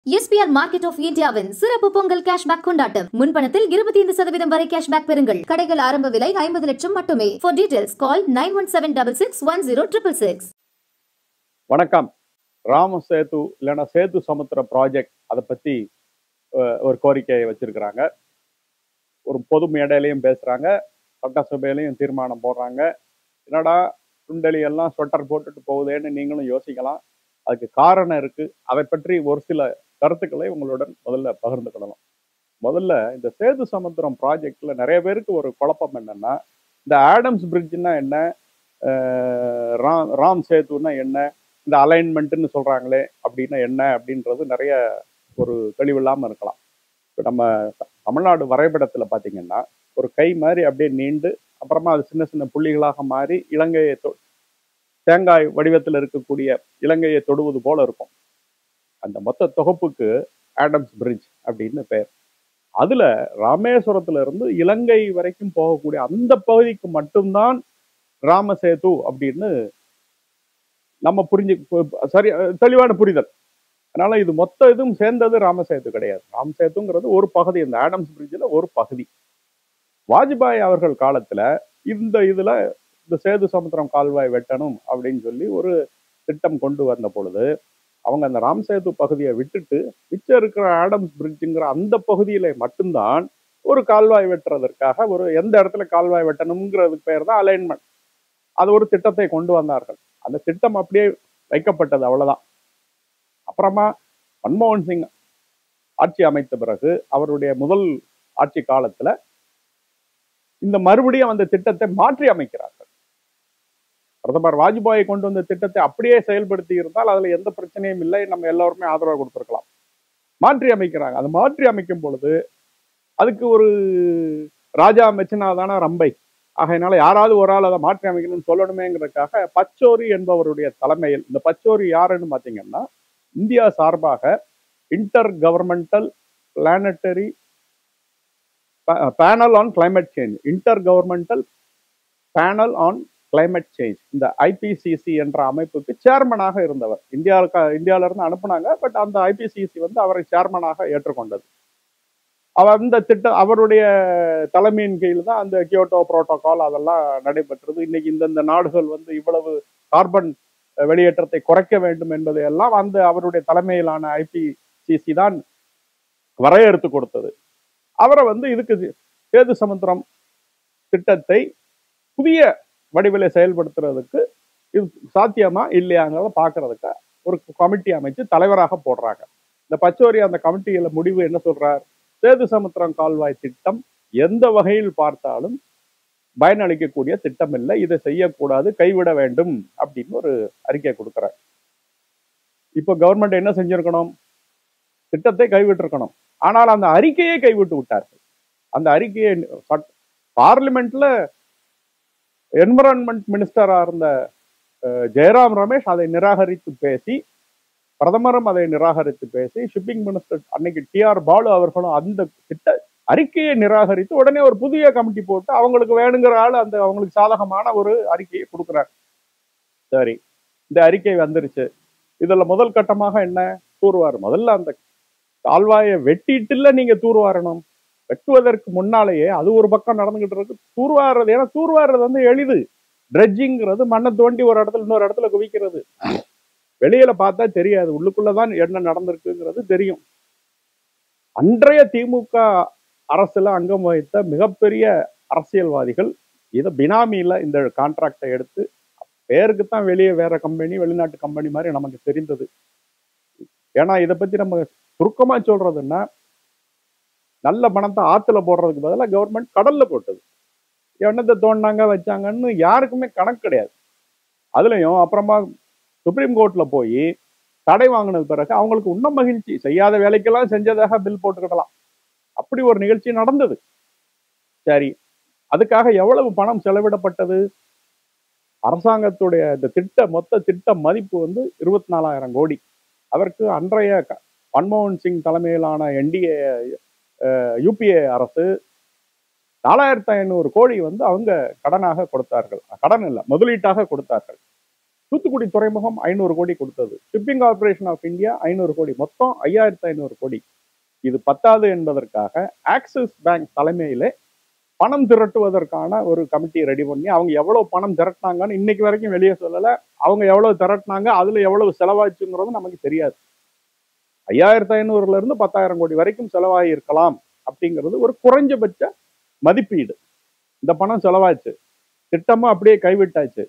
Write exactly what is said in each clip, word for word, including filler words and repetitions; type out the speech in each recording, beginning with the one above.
S P R Market of Indiaவின் சிறப்பு Pongal cashback கொண்டாட்டம். முன்பணத்தில் இருபத்தி ஐந்து சதவீதம் வரை கேஷ்பேக் பெறுங்கள். கடைகள் ஆரம்ப விலை ஐம்பது லட்சம் மட்டுமே. For details call nine one seven six six one zero six six six. வணக்கம். ராம சேது இல்லைன்னா சேது சமுத்திர ப்ராஜெக்ட் அதை பத்தி ஒரு கோரிக்கையை வச்சிருக்கிறாங்க. ஒரு பொது மேடையிலையும் பேசுறாங்க, சட்டசபையிலையும் தீர்மானம் போடுறாங்க. என்னடா சுண்டலி எல்லாம் ஸ்வெட்டர் போட்டுட்டு போகுதேன்னு நீங்களும் யோசிக்கலாம். அதுக்கு காரணம் இருக்கு. அதை பற்றி ஒரு சில கருத்துக்களை உங்களுடன் முதல்ல பகிர்ந்துக்கிடலாம். முதல்ல இந்த சேது சமுத்திரம் ப்ராஜெக்ட்ல நிறைய பேருக்கு ஒரு குழப்பம் என்னன்னா, இந்த ஆடம்ஸ் பிரிட்ஜ்னா என்ன, ராம் ராம் சேதுன்னா என்ன, இந்த அலைன்மெண்ட்னு சொல்றாங்களே அப்படின்னா என்ன அப்படின்றது நிறைய ஒரு தெளிவில்லாமல் இருக்கலாம். இப்போ நம்ம தமிழ்நாடு வரைபடத்துல பாத்தீங்கன்னா ஒரு கை மாதிரி அப்படியே நீண்டு அப்புறமா அது சின்ன சின்ன புள்ளிகளாக மாறி இலங்கையை தேங்காய் வடிவத்தில் இருக்கக்கூடிய இலங்கையை தொடுவது போல இருக்கும். அந்த மொத்த தொகுப்புக்கு ஆடம்ஸ் பிரிட்ஜ் அப்படின்னு பெயர். அதுல ராமேஸ்வரத்துல இருந்து இலங்கை வரைக்கும் போகக்கூடிய அந்த பகுதிக்கு மட்டும்தான் ராமசேது அப்படின்னு நம்ம புரிஞ்சு சரி தெளிவான புரிதல். அதனால இது மொத்த இதுவும் சேர்ந்தது ராமசேது கிடையாது. ராமசேதுங்கிறது ஒரு பகுதி, இந்த ஆடம்ஸ் பிரிட்ஜில் ஒரு பகுதி. வாஜ்பாய் அவர்கள் காலத்துல இந்த இதுல இந்த சேது சமுத்திரம் கால்வாய் வெட்டணும் அப்படின்னு சொல்லி ஒரு திட்டம் கொண்டு வந்த பொழுது அவங்க அந்த ராம்சேது பகுதியை விட்டுட்டு மிச்சம் இருக்கிற ஆடம்ஸ் பிரிட்ஜுங்கிற அந்த பகுதியில மட்டும்தான் ஒரு கால்வாய் வெட்டுறதற்காக ஒரு எந்த இடத்துல கால்வாய் வெட்டணுங்கிறதுக்கு பேர் தான் அலைன்மெண்ட். அது ஒரு திட்டத்தை கொண்டு வந்தார்கள். அந்த திட்டம் அப்படியே வைக்கப்பட்டது, அவ்வளவுதான். அப்புறமா மன்மோகன் சிங் ஆட்சி அமைத்த பிறகு அவருடைய முதல் ஆட்சி காலத்துல இந்த மறுபடியும் அந்த திட்டத்தை மாற்றி அமைக்கிறார்கள். பிரதமர் வாஜ்பாய் கொண்டு வந்த திட்டத்தை அப்படியே செயல்படுத்தி இருந்தால் அதுல எந்த பிரச்சனையும் இல்லை, நம்ம எல்லாருமே ஆதரவு கொடுத்திருக்கலாம். மாற்றி அமைக்கிறாங்க. அதை மாற்றி அமைக்கும் பொழுது அதுக்கு ஒரு ராஜா மெச்சினாதான ரம்பை, ஆகையினால யாராவது ஒரு ஆள் அதை மாற்றி அமைக்கணும்னு சொல்லணுமேங்கிறதுக்காக பச்சோரி என்பவருடைய தலைமையில், இந்த பச்சோரி யாருன்னு பாத்தீங்கன்னா இந்தியா சார்பாக intergovernmental planetary panel on climate change, intergovernmental panel on climate change, இந்த ஐபிசிசி என்ற அமைப்புக்கு சேர்மனாக இருந்தவர். இந்தியாவுக்கு இந்தியாவில இருந்து அனுப்புனாங்க. பட் அந்த ஐபிசிசி வந்து அவரை சேர்மனாக ஏற்றுக்கொண்டது. அவர் இந்த திட்டம் அவருடைய தலைமையின் கீழ் தான் அந்த கியோட்டோ புரோட்டோகால் அதெல்லாம் நடைபெற்றது. இன்னைக்கு இந்தந்த நாடுகள் வந்து இவ்வளவு கார்பன் வெளியேற்றத்தை குறைக்க வேண்டும் என்பதை எல்லாம் அந்த அவருடைய தலைமையிலான ஐபிசிசி தான் வரையறுத்து கொடுத்தது. அவரை வந்து இதுக்கு சேது சமுத்திரம் திட்டத்தை புதிய வடிவில செயல்படுத்துறதுக்கு இது சாத்தியமா இல்லையாங்கிறத பாக்குறதுக்கு ஒரு கமிட்டி அமைச்சு தலைவராக போடுறாங்க. இந்த பச்சோரி அந்த கமிட்டியில முடிவு என்ன சொல்றார், சேது சமுத்திரம் கால்வாய் திட்டம் எந்த வகையில் பார்த்தாலும் பயனளிக்கக்கூடிய திட்டம் இல்லை, இதை செய்யக்கூடாது, கைவிட வேண்டும் அப்படின்னு ஒரு அறிக்கை கொடுக்கிறார். இப்போ கவர்மெண்ட் என்ன செஞ்சிருக்கணும், திட்டத்தை கைவிட்டு இருக்கணும். ஆனால் அந்த அறிக்கையை கைவிட்டு விட்டார்கள். அந்த அறிக்கையை பார்லிமெண்ட்ல என்விரான்மெண்ட் மினிஸ்டரா இருந்த ஜெயராம் ரமேஷ் அதை நிராகரித்து பேசி, பிரதமரும் அதை நிராகரித்து பேசி, ஷிப்பிங் மினிஸ்டர் அன்னைக்கு டி ஆர் பாலு அவர்களும் அந்த திட்ட அறிக்கையை நிராகரித்து உடனே ஒரு புதிய கமிட்டி போட்டு அவங்களுக்கு வேணுங்கிற ஆள் அந்த அவங்களுக்கு சாதகமான ஒரு அறிக்கையை கொடுக்குறாரு. சரி, இந்த அறிக்கை வந்துருச்சு. இதுல முதல் கட்டமாக என்ன, தூர்வாரு. முதல்ல அந்த கால்வாயை வெட்டிட்டுல நீங்க தூர்வாரணும். வெட்டுவதற்கு முன்னாலேயே அது ஒரு பக்கம் நடந்துகிட்டு இருக்கு. தூர்வாடுறது, ஏன்னா தூர்வாடுறது வந்து எளிது. ட்ரெட்ஜிங்கிறது மண்ணை தோண்டி ஒரு இடத்துல இன்னொரு இடத்துல குவிக்கிறது. வெளியில பார்த்தா தெரியாது, உள்ளுக்குள்ளதான் என்ன நடந்திருக்குங்கிறது தெரியும். அன்றைய திமுக அரசுல அங்கம் வகித்த மிகப்பெரிய அரசியல்வாதிகள் இதை பினாமியில இந்த கான்ட்ராக்டை எடுத்து, பேருக்குத்தான் வெளியே வேற கம்பெனி, வெளிநாட்டு கம்பெனி மாதிரி நமக்கு தெரிந்தது. ஏன்னா இதை பத்தி நம்ம சுருக்கமா சொல்றதுன்னா, நல்ல பணத்தை ஆத்துல போடுறதுக்கு பதிலாக கவர்மெண்ட் கடல்ல போட்டது. எண்ணத்தை தோண்டினாங்க வச்சாங்கன்னு யாருக்குமே கணக்கு கிடையாது. அதுலயும் அப்புறமா சுப்ரீம் கோர்ட்ல போய் தடை வாங்கினது பிறகு அவங்களுக்கு இன்னும் மகிழ்ச்சி, செய்யாத வேலைக்கெல்லாம் செஞ்சதாக பில் போட்டுக்கிடலாம். அப்படி ஒரு நிகழ்ச்சி நடந்தது. சரி, அதுக்காக எவ்வளவு பணம் செலவிடப்பட்டது? அரசாங்கத்துடைய இந்த திட்ட மொத்த திட்ட மதிப்பு வந்து இருபத்தி நாலாயிரம் கோடி. அதற்கு அன்றைய மன்மோகன் சிங் தலைமையிலான என்டிஏ யூபிஏ அரசு நாலாயிரத்தி ஐநூறு கோடி வந்து அவங்க கடனாக கொடுத்தார்கள். கடன் இல்லை, முதலீட்டாக கொடுத்தார்கள். தூத்துக்குடி துறைமுகம் ஐநூறு கோடி கொடுத்தது. ஷிப்பிங் கார்பரேஷன் ஆஃப் இந்தியா ஐநூறு கோடி, மொத்தம் ஐயாயிரத்தி ஐநூறு கோடி. இது பத்தாது என்பதற்காக ஆக்சிஸ் பேங்க் தலைமையிலே பணம் திரட்டுவதற்கான ஒரு கமிட்டி ரெடி பண்ணி அவங்க எவ்வளவு பணம் திரட்டினாங்கன்னு இன்னைக்கு வரைக்கும் வெளியே சொல்லல. அவங்க எவ்வளவு திரட்டினாங்க, அதுல எவ்வளவு செலவாச்சுங்கிறது நமக்கு தெரியாது. ஐயாயிரத்தி ஐநூறுல இருந்து பத்தாயிரம் கோடி வரைக்கும் செலவாகி இருக்கலாம் அப்படிங்கிறது ஒரு குறைஞ்சபட்ச மதிப்பீடு. இந்த பணம் செலவாச்சு, திட்டமும் அப்படியே கைவிட்டாச்சு.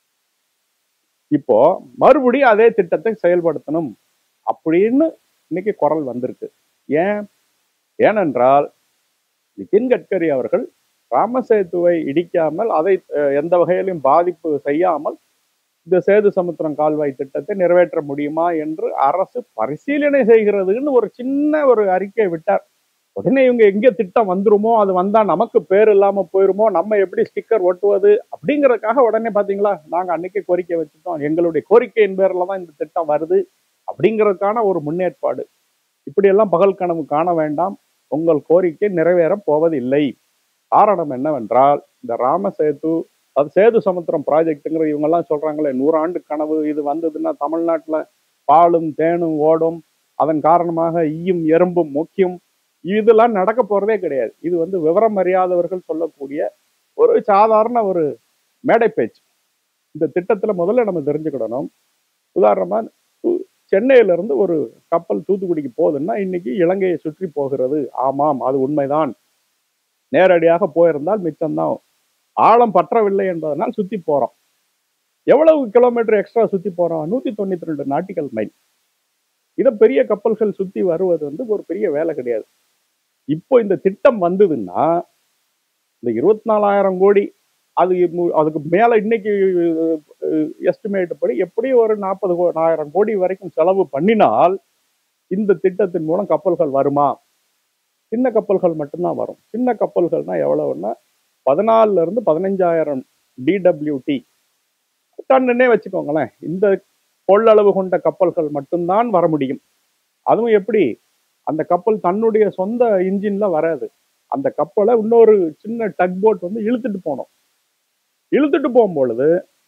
இப்போ மறுபடியும் அதே திட்டத்தை செயல்படுத்தணும் அப்படின்னு இன்னைக்கு குரல் வந்திருக்கு. ஏன்? ஏனென்றால் நிதின் கட்கரி அவர்கள் ராமசேதுவை இடிக்காமல், அதை எந்த வகையிலும் பாதிப்பு செய்யாமல் இந்த சேது சமுத்திரம் கால்வாய் திட்டத்தை நிறைவேற்ற முடியுமா என்று அரசு பரிசீலனை செய்கிறதுன்னு ஒரு சின்ன ஒரு அறிக்கை விட்டார். உடனே இவங்க எங்க திட்டம் வந்துருமோ, அது வந்தா நமக்கு பேர் இல்லாம போயிருமோ, நம்ம எப்படி ஸ்டிக்கர் ஒட்டுவது அப்படிங்கறதுக்காக உடனே பாத்தீங்களா, நாங்க அன்னைக்கு கோரிக்கை வச்சுட்டோம், எங்களுடைய கோரிக்கையின் பேர்ல தான் இந்த திட்டம் வருது அப்படிங்கிறதுக்கான ஒரு முன்னேற்பாடு. இப்படி எல்லாம் பகல் கனவு காண வேண்டாம். உங்கள் கோரிக்கை நிறைவேற போவதில்லை. காரணம் என்னவென்றால், இந்த ராமசேது, அது சேது சமுத்திரம் ப்ராஜெக்ட்ங்கிற இவங்க எல்லாம் சொல்றாங்களே நூறாண்டு கனவு, இது வந்ததுன்னா தமிழ்நாட்டுல பாலும் தேனும் ஓடும், அதன் காரணமாக ஈயும் எறும்பும் முக்கியம், இதெல்லாம் நடக்க போறதே கிடையாது. இது வந்து விவரம் அறியாதவர்கள் சொல்லக்கூடிய ஒரு சாதாரண ஒரு மேடை பேச்சு. இந்த திட்டத்துல முதல்ல நம்ம தெரிஞ்சுக்கிடணும். உதாரணமா சென்னையில இருந்து ஒரு கப்பல் தூத்துக்குடிக்கு போகுதுன்னா இன்னைக்கு இலங்கையை சுற்றி போகிறது. ஆமாம், அது உண்மைதான். நேரடியாக போயிருந்தால் மிச்சம்தான். ஆழம் பற்றவில்லை என்பதனால் சுத்தி போறோம். எவ்வளவு கிலோமீட்டர் எக்ஸ்ட்ரா சுத்தி போறோம்? நூத்தி தொண்ணூத்தி ரெண்டு நாட்டிக்கல் மைல். இதை பெரிய கப்பல்கள் சுத்தி வருவது வந்து ஒரு பெரிய வேலை கிடையாது. இப்போ இந்த திட்டம் வந்ததுன்னா இந்த இருபத்தி நாலாயிரம் கோடி, அது அதுக்கு மேல இன்னைக்கு எஸ்டிமேட் படி எப்படி ஒரு நாற்பது ஆயிரம் கோடி வரைக்கும் செலவு பண்ணினால் இந்த திட்டத்தின் மூலம் கப்பல்கள் வருமா? சின்ன கப்பல்கள் மட்டும்தான் வரும். சின்ன கப்பல்கள்னா எவ்வளவுன்னா பதினாலுல இருந்து பதினஞ்சாயிரம் டிடபிள்யூடி டன்னே வச்சுக்கோங்களேன். இந்த கொள்ளளவு கொண்ட கப்பல்கள் மட்டும்தான் வர முடியும். அதுவும் எப்படி? அந்த கப்பல் தன்னுடைய சொந்த இன்ஜின்ல வராது. அந்த கப்பலை இன்னொரு சின்ன டக் போட் வந்து இழுத்துட்டு போனோம். இழுத்துட்டு போகும்பொழுது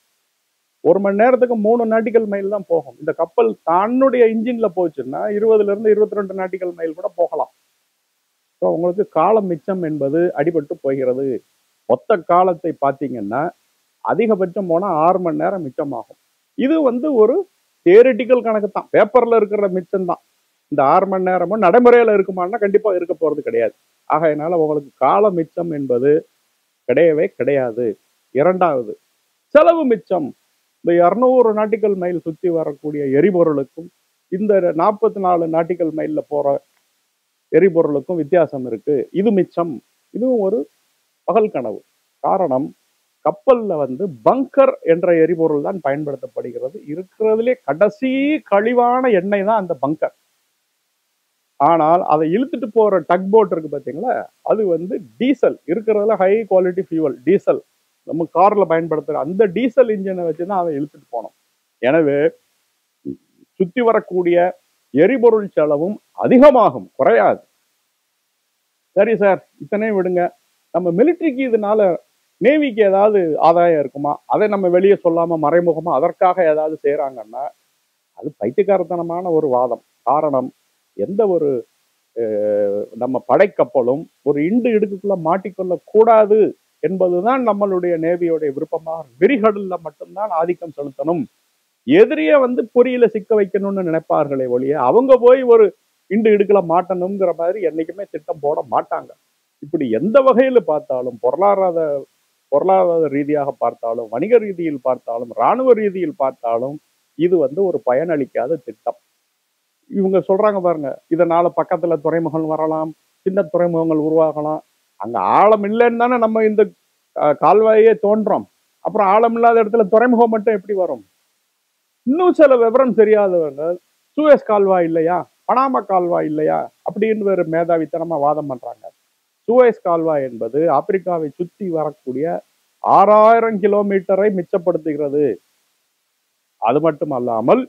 ஒரு மணி நேரத்துக்கு மூணு நாட்டிக்கல் மைல் தான் போகும். இந்த கப்பல் தன்னுடைய இன்ஜின்ல போச்சுன்னா இருபதுல இருந்து இருபத்தி ரெண்டு நாட்டிக்கல் மைல் கூட போகலாம். உங்களுக்கு காலம் மிச்சம் என்பது அடிபட்டு போகிறது. மொத்த காலத்தை பார்த்தீங்கன்னா அதிகபட்சம் போனா ஆறு மணி நேரம் மிச்சமாகும். இது வந்து ஒரு தியரிட்டிக்கல் கணக்கு தான், பேப்பர்ல இருக்கிற மிச்சம் தான். இந்த ஆறு மணி நேரமும் நடைமுறையில இருக்குமான்னா கண்டிப்பா இருக்க போறது கிடையாது. ஆகையினால உங்களுக்கு கால மிச்சம் என்பது கிடையவே கிடையாது. இரண்டாவது, செலவு மிச்சம். இந்த இருநூறு நாட்டிக்கல் மைல் சுத்தி வரக்கூடிய எரிபொருளுக்கும் இந்த நாற்பத்தி நாலு நாட்டிக்கல் மைல்ல போற எரிபொருளுக்கும் வித்தியாசம் இருக்கு. இது மிச்சம். இதுவும் ஒரு பகல் கனவு. காரணம், கப்பல்ல வந்து பங்கர் என்ற எரிபொருள் தான் பயன்படுத்தப்படுகிறது. இருக்கிறதுலே கடைசி கழிவான எண்ணெய் தான் அந்த பங்கர். ஆனால் அதை இழுத்துட்டு போற டக் போட் இருக்கு பாத்தீங்களா, அது வந்து டீசல். இருக்கிறதுல ஹை குவாலிட்டி ஃபியூவல் டீசல். நம்ம கார்ல பயன்படுத்துற அந்த டீசல் இன்ஜினை வச்சுதான் அதை இழுத்துட்டு போனோம். எனவே சுத்தி வரக்கூடிய எரிபொருள் செலவும் அதிகமாகும், குறையாது. சரி சார், இத்தனையும் விடுங்க. நம்ம மிலிட்ரிக்கு இதனால நேவிக்கு ஏதாவது ஆதாயம் இருக்குமா? அதை நம்ம வெளியே சொல்லாம மறைமுகமா அதற்காக ஏதாவது செய்யறாங்கன்னா அது பைத்தியக்காரத்தனமான ஒரு வாதம். காரணம், எந்த ஒரு நம்ம படைக்கப்பலும் ஒரு இண்டு இடுக்குள்ள மாட்டிக்கொள்ள கூடாது என்பதுதான் நம்மளுடைய நேவியோடைய விருப்பமாக. விரிகடல்ல மட்டும்தான் ஆதிக்கம் செலுத்தணும், எதிரியை வந்து பொறியில சிக்க வைக்கணும்னு நினைப்பார்களே ஒழிய அவங்க போய் ஒரு இண்டு இடுக்குல மாட்டணுங்கிற மாதிரி என்னைக்குமே திட்டம் போட மாட்டாங்க. இப்படி எந்த வகையில பார்த்தாலும், பொருளாதார பொருளாதார ரீதியாக பார்த்தாலும், வணிக ரீதியில் பார்த்தாலும், இராணுவ ரீதியில் பார்த்தாலும் இது வந்து ஒரு பயனளிக்காத திட்டம். இவங்க சொல்றாங்க பாருங்க, இதனால பக்கத்துல துறைமுகம் வரலாம், சின்ன துறைமுகங்கள் உருவாகலாம். அங்க ஆழம் இல்லைன்னு தானே நம்ம இந்த கால்வாயே தோன்றோம். அப்புறம் ஆழம் இல்லாத இடத்துல துறைமுகம் மட்டும் எப்படி வரும்? இன்னும் சில விவரம் தெரியாதவங்க சூயஸ் கால்வாய் இல்லையா, பனாமா கால்வாய் இல்லையா அப்படின்னு வேறு மேதாவித்தனமா வாதம் பண்றாங்க. சூயஸ் கால்வாய் என்பது ஆப்பிரிக்காவை சுற்றி வரக்கூடிய ஆறாயிரம் கிலோமீட்டரை மிச்சப்படுத்துகிறது. அது மட்டும் அல்லாமல்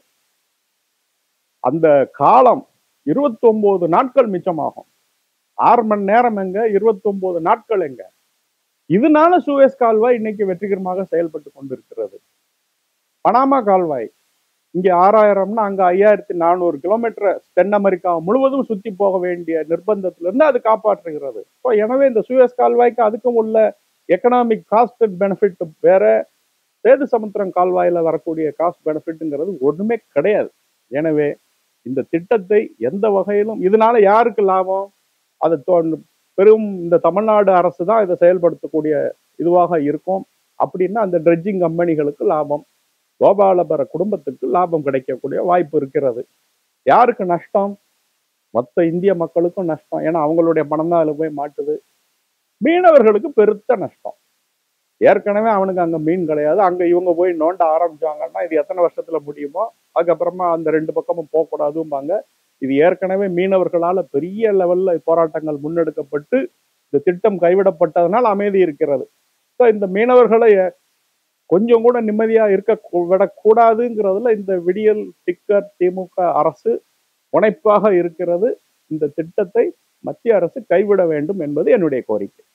அந்த காலம் இருபத்தி ஒன்பது நாட்கள் மிச்சமாகும். ஆறு மணி நேரம் எங்க, இருபத்தி ஒன்பது நாட்கள் எங்க? இதனால சூயஸ் கால்வாய் இன்னைக்கு வெற்றிகரமாக செயல்பட்டு கொண்டிருக்கிறது. பனாமா கால்வாய் இங்க ஆறாயிரம்னா அங்க ஐயாயிரத்தி நானூறு கிலோமீட்டர் தென் அமெரிக்கா முழுவதும் சுத்தி போக வேண்டிய நிர்பந்தத்திலிருந்து அது காப்பாற்றுகிறது. இப்போ எனவே இந்த சூயஸ் கால்வாய்க்கு அதுக்கும் உள்ள எக்கனாமிக் காஸ்ட் அண்ட் பெனிஃபிட் வேற, சேது சமுத்திரம் கால்வாயில வரக்கூடிய காஸ்ட் பெனிஃபிட்ங்கிறது ஒண்ணுமே கிடையாது. எனவே இந்த திட்டத்தை எந்த வகையிலும் இதனால யாருக்கு லாபம்? அது பெரும் இந்த தமிழ்நாடு அரசு தான் இதை செயல்படுத்தக்கூடிய இதுவாக இருக்கும். அப்படின்னா அந்த ட்ரெட்ஜிங் கம்பெனிகளுக்கு லாபம், கோபாலபர குடும்பத்துக்கு லாபம் கிடைக்கக்கூடிய வாய்ப்பு இருக்கிறது. யாருக்கு நஷ்டம்? மொத்த இந்திய மக்களுக்கும் நஷ்டம். ஏன்னா அவங்களுடைய பணம் தான் அதுல போய் மாட்டுது. மீனவர்களுக்கு பெருத்த நஷ்டம். ஏற்கனவே அவனுக்கு அங்க மீன் கிடையாது. அங்க இவங்க போய் நோண்ட ஆரம்பிச்சாங்கன்னா இது எத்தனை வருஷத்துல முடியுமோ அதுக்கப்புறமா அந்த ரெண்டு பக்கமும் போகக்கூடாதும்பாங்க. இது ஏற்கனவே மீனவர்களால பெரிய லெவல்ல போராட்டங்கள் முன்னெடுக்கப்பட்டு இந்த திட்டம் கைவிடப்பட்டதனால் அமைதி இருக்கிறது. ஸோ இந்த மீனவர்களை கொஞ்சம் கூட நிம்மதியா இருக்க விடக்கூடாதுங்கிறதுல இந்த விடியல் டிக்கர் திமுக அரசு முனைப்பாக இருக்கிறது. இந்த திட்டத்தை மத்திய அரசு கைவிட வேண்டும் என்பது என்னுடைய கோரிக்கை.